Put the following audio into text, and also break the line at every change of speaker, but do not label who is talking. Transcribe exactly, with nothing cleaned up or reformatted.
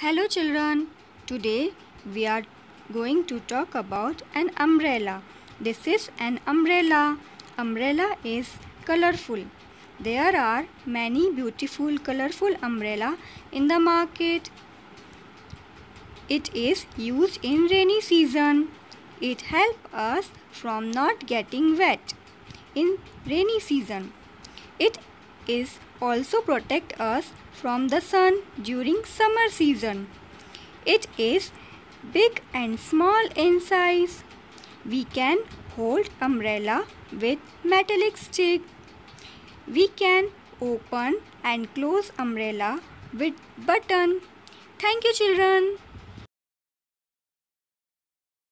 Hello children, today we are going to talk about an umbrella. This is an umbrella. Umbrella is colorful. There are many beautiful colorful umbrella in the market. It is used in rainy season. It helps us from not getting wet in rainy season. It is also protect us from the sun during summer season. It is big and small in size. We can hold umbrella with metallic stick. We can open and close umbrella with button. Thank you children.